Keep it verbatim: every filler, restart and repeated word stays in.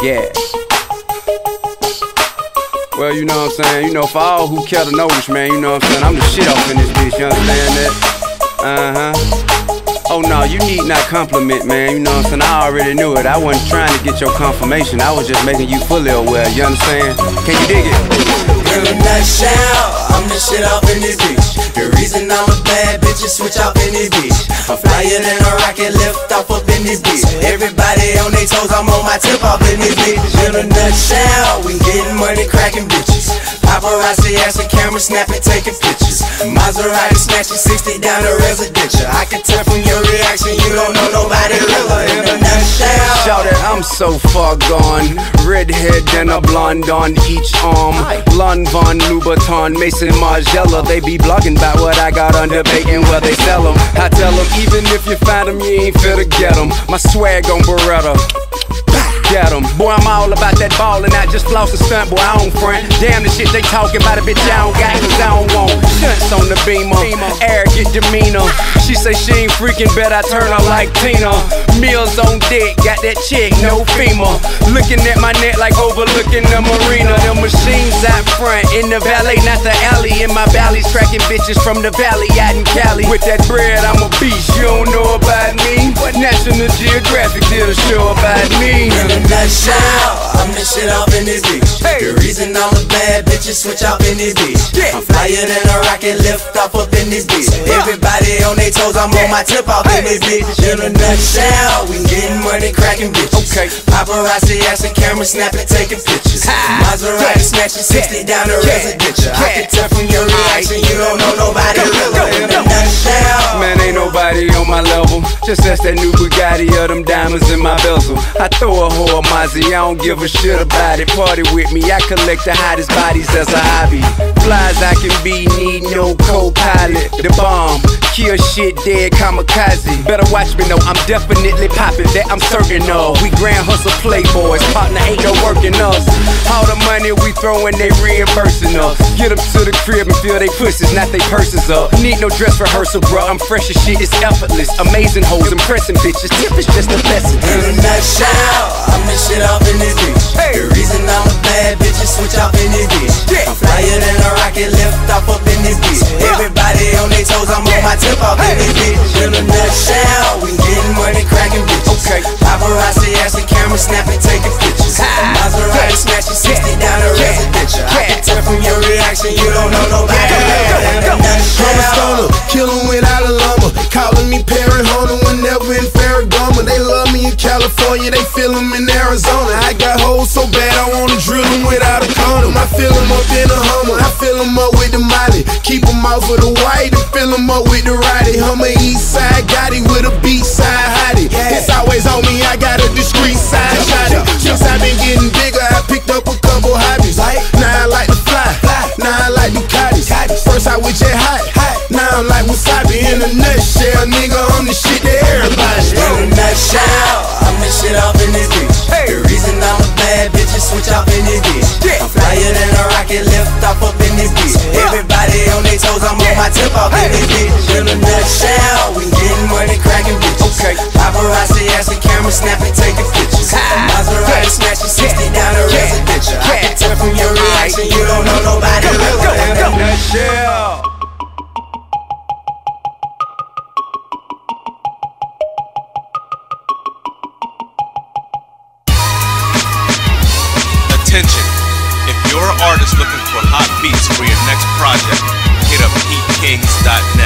Yeah. Well, you know what I'm saying? You know, for all who care to notice, man, you know what I'm saying? I'm the shit off in this bitch, you understand that? Uh-huh. Oh, no, you need not compliment, man, you know what I'm saying? I already knew it. I wasn't trying to get your confirmation. I was just making you fully aware, you understand? Can you dig it? In a nutshell, I'm the shit off in this bitch. The reason I'm a bad bitch is switch off in this bitch. I'm flyer than a rocket, lift off up in this bitch. Everybody on their toes, I'm on my tip off in this bitch. In a nutshell, we getting money, cracking bitches. Paparazzi asking camera snapping, taking pictures. Maserati snatching sixty down the residential. I can tell from your reaction, you don't know nobody realer. In a nutshell, shout it, I'm so far gone. Redhead and a blonde on each arm. Lon Von Louboutin, Mason Margiela. They be blogging about what I got under bacon, where they sell them. I tell them, even if you find them, you ain't fit to get them. My swag on Beretta. Get 'em. Boy, I'm all about that ball and I just floss a stunt, boy, I don't front. Damn the shit they talking about, a bitch I don't got, cause I don't want stunts on the beamer, arrogant demeanor. She say she ain't freaking, bet I turn her like Tina. Meals on deck, got that chick, no FEMA. Looking at my neck like overlooking the marina. The machines out front, in the valet, not the alley. In my valley, tracking bitches from the valley out in Cali. With that bread, I'm a beast, you don't know about me. What National Geographic did a show about me. In a nutshell, I'm the shit off in this bitch. The reason I'm a bad bitch is switch off in this bitch. I'm flyer than a rocket, lift off up in this bitch. Everybody on their toes, I'm on my tip off in this bitch. In a nutshell, we getting money, cracking bitches. Paparazzi asking camera snapping, taking pictures. Maserati snatching sixty down the residential. I can tell from your reaction, you don't know nobody realer. In a nutshell, man, ain't nobody on my level. Just ask that new Bugatti or them diamonds in my bezel. I throw a hoe a Mozzie, I don't give a shit about it. Party with me, I collect the hottest bodies as a hobby. Flies I can be, need no co-pilot. The bomb, kill shit dead, kamikaze. Better watch me, know I'm definitely popping, that I'm certain of. We grand hustle playboys, partner ain't no working us. All the money we throwing, they reimbursing us. Get them to the crib and fill they pussies, not they purses up. Need no dress rehearsal, bro, I'm fresh as shit, it's effortless. Amazing hoes, impressing bitches, tip is just a blessing. In a nutshell, I'm the shit off in this bitch. The reason I'm a bad bitch is switch off in this bitch. I'm flyer than a rocket, lift off up in this bitch. Everybody on their toes, I'm on my tip off in this bitch. In a nutshell, we getting money, cracking bitches. Paparazzi asking camera snapping, taking pictures. Maserati snatching sixty down the residential. I can tell from your reaction, you don't know nobody. In a nutshell, kill 'em without a lumber. Calling me Perry Hunter whenever in Ferragamo. They love me in California, they feel 'em in Arizona. I got hoes so bad I wanna drill 'em without a condom. I fill 'em up in a Hummer, I fill 'em up with the Molly. Keep 'em off of the white and fill 'em up with the Roddy. Hummer east side, Gotti with a beach side hottie. It's always on me, I got a discreet side shotty. Since I been getting bigger, I picked up a couple hobbies. Now I like to fly, now I like Ducatis. First I was just hot, now I'm like wasabi. In a nutshell, nigga, I'm the shit that everybody. In a nutshell, I'm the shit off in this bitch. The reason I'm a bad bitch is switch off in this bitch. I'm flyer than a rocket, lift off up in this bitch. Everybody on their toes, I'm on my tip off in this bitch. In a nutshell, we getting money, cracking bitches. Paparazzi asking camera snapping, taking pictures. Maserati snatching sixty down the residential. I can tell from your reaction, you don't know nobody realer. In a nutshell. Attention, if you're an artist looking for hot beats for your next project, hit up heat kings dot net.